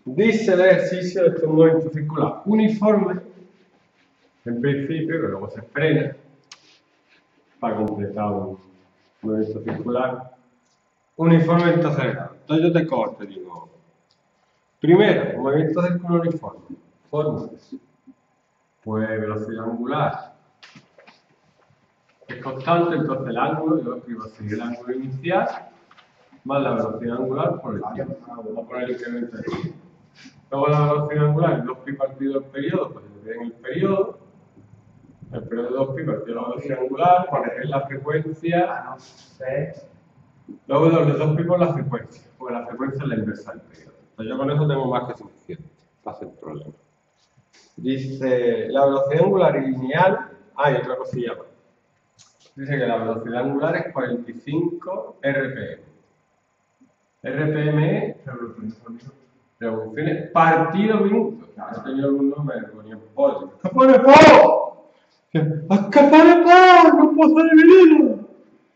Dice el ejercicio de este movimiento circular uniforme, en principio, que luego se frena para completar un movimiento circular uniformemente acelerado. Entonces yo te cojo, te digo, primero, movimiento circular uniforme, fórmulas, pues velocidad angular es constante, entonces el ángulo, yo escribo así, el ángulo inicial más la velocidad angular por el tiempo. Vamos a poner el incremento de tiempo. Luego la velocidad angular, 2pi partido el periodo, pues se divide en el periodo de 2pi partido la velocidad angular, por es la frecuencia, luego de 2pi por la frecuencia, porque la frecuencia es la inversa del periodo. Entonces yo con eso tengo más que suficiente para hacer el problema. Dice, la velocidad angular lineal, y otra cosilla más. Dice que la velocidad angular es 45 RPM. RPM es revoluciones partido minuto. Claro, tenía algún nombre, me ponía pollo. ¡Que pone po! ¡Que pone po! ¡No puedo ser dividido!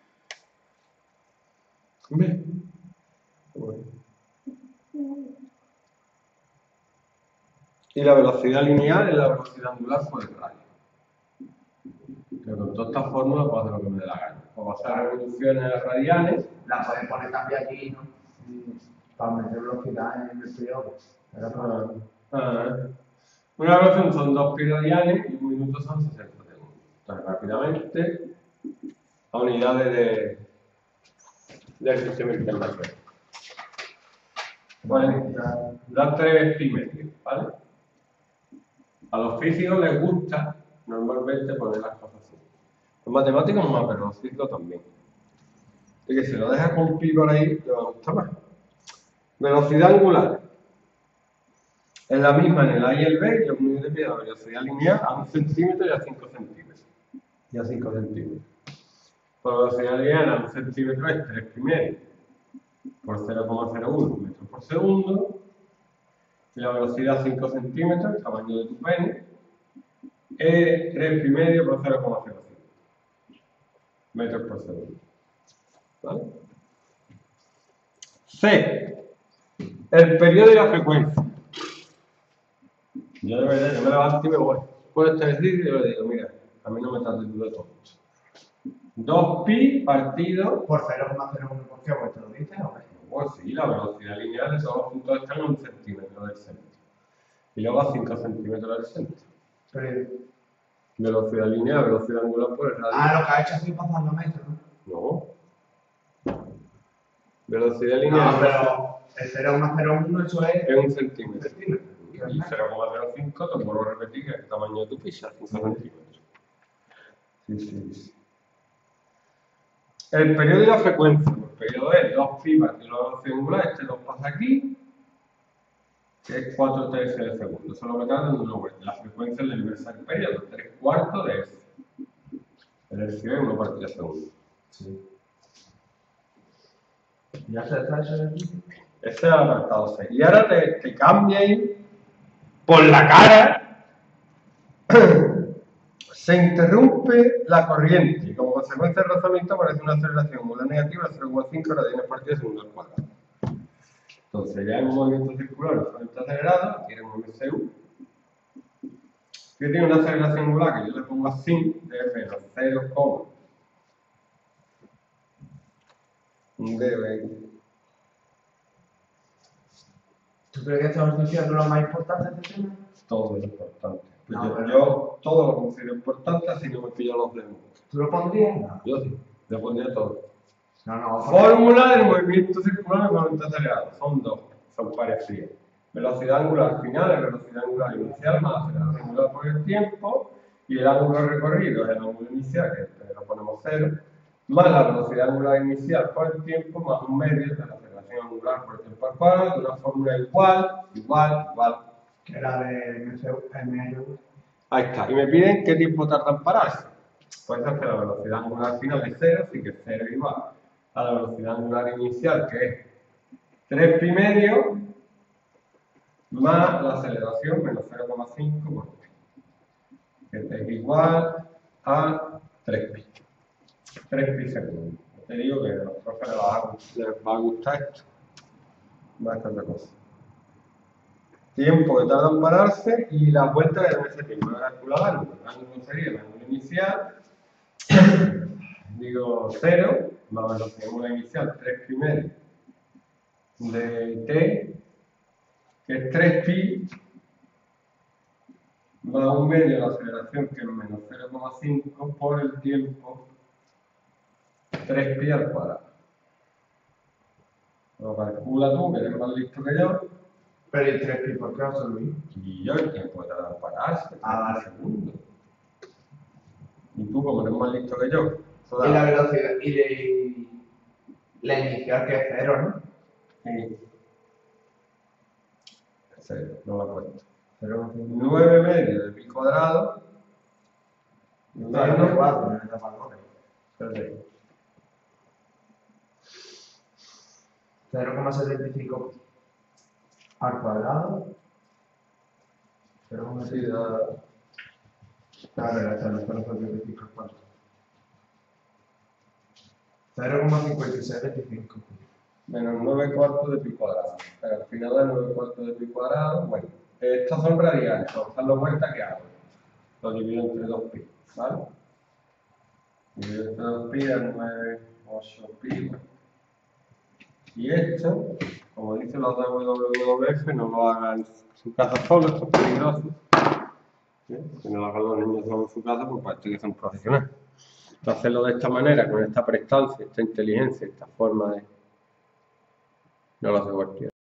Y la velocidad lineal es la velocidad angular por el radio. Que con todas estas fórmulas puedo hacer lo que me dé la gana. Puedo hacer revoluciones radianes. La puedes poner también aquí, ¿no? Para meter velocidad en el periodo. Una velocidad son 2pi radianes y un minuto son 60 segundos. Entonces, rápidamente, a unidades del sistema internacional. Bueno, da 3pi medio, ¿vale? A los físicos les gusta normalmente poner las cosas así. Los matemáticos más, pero los físicos también. Y que si lo dejas con pi por ahí, te va a gustar más. Velocidad angular. Es la misma en el A y el B, y los unidades de pie de la velocidad lineal a 1 centímetro y a 5 centímetros. Y a 5 centímetros. Por velocidad lineal a 1 centímetro es 3pi medio por 0,01 metros por segundo. Y la velocidad 5 centímetros, el tamaño de tu pene, es 3pi medio por 0,05 metros por segundo. ¿Vale? C. El periodo y la frecuencia. Yo de verdad, yo me levanto y me voy. Puedo estar y yo le digo, mira, a mí no me trates tú de tonto. 2pi partido Por 0,01, ¿por qué? ¿Te lo dices o qué? Pues sí, la velocidad lineal de todos los puntos están a 1 centímetro del centro. Y luego a 5 centímetros del centro. Pero... Velocidad lineal, velocidad angular por el radio. lo que ha hecho así pasando los metros, ¿no? No. Velocidad lineal. No, pero el 0,01 eso es... Es 1 centímetro. Y 0,05 te vuelvo a repetir que es el tamaño de tu pizza, 5 centímetros. Sí. El periodo y la frecuencia. El periodo es 2pi partido la velocidad angular, este 2 pasa aquí, que es 4 tercios de segundo. Eso es lo que trata de una vuelta. La frecuencia es la inversa del periodo, 3/4 de S. El hercio es 1 partido de segundo. Sí. ¿Ya se está eso de aquí? Ese es el apartado C. Y ahora te cambia ahí por la cara. Se interrumpe la corriente y como consecuencia del rozamiento aparece una aceleración molar negativa de 0,5 radianes por segundo al cuadrado. Entonces ya en un movimiento circular usualmente acelerado, tiene un MCU, que tiene una aceleración angular que yo le pongo así, de menos 0, un dB. ¿Tú crees que estamos diciendo lo más importante de este tema? Todo es importante. No, yo todo lo considero importante, así no me pillo los demás. ¿Tú lo pondrías? No. Yo sí, yo pondría todo. No. Fórmula del movimiento circular y movimiento acelerado. Son dos, son parecidas. Velocidad angular final es velocidad angular inicial más aceleración angular por el tiempo. Y el ángulo recorrido es el ángulo inicial, que lo ponemos 0, más la velocidad angular inicial por el tiempo, más un medio de la aceleración angular por el tiempo al cuadrado, de una fórmula igual. Que era de MCU. Ahí está. Y me piden qué tiempo tarda en pararse. Pues es que la velocidad angular final es 0, así que 0 es igual a la velocidad angular inicial, que es 3pi medio, más la aceleración menos 0,5 por pi, que es igual a 3pi. 3pi segundos. Te digo que a los profes les va a gustar esto. Va a estar otra cosa. tiempo que tarda en pararse y las vueltas en ese tiempo. Voy a calcular el ángulo. El ángulo sería el ángulo inicial. Digo 0, más la velocidad inicial, 3 pi de t, que es 3pi, más 1/2 de la aceleración, que es menos 0,5 por el tiempo, 3pi al cuadrado. Lo calcula tú, que eres más listo que yo. Pero el 3pi, ¿por qué va a ser Luis? Y yo, el tiempo que tarda en pararse, Vale. segundos. Y tú, como eres más listo que yo. Y la velocidad, y la inicial que es 0, ¿no? Sí. 0, no lo cuento. 0,5. 9/2 de pi cuadrado. Menos 4, no está para correr. Perfecto. 0,75 al cuadrado. Sí, 0,75. Claro, está en 0,75 al cuadrado. 0,5625. Menos 9/4 de pi cuadrado. Pero al final de 9/4 de pi cuadrado, bueno, estas son radianes, vamos a darle vuelta que hago. Lo divido entre 2pi, ¿vale? Divido entre 2pi es 9, 8pi. Bueno. Y esto, como dicen los de WWF, no lo hagan en su casa solo, esto es peligroso. Que no lo hagan los niños solo en su casa, pues para esto que son profesionales. Entonces, hacerlo de esta manera, con esta prestancia, esta inteligencia, esta forma de... No lo hace cualquiera.